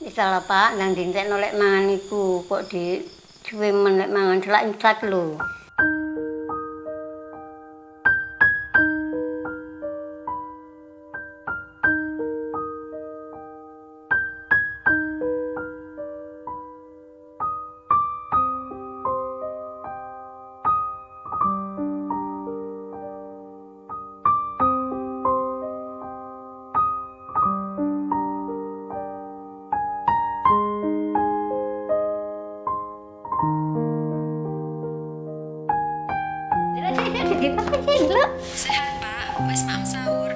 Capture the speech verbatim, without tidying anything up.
Salah Pak, nang dintekno lek mangan iku kok di suwe men lek mangan selak imsak lho. Sehat Pak, wes maem sahur.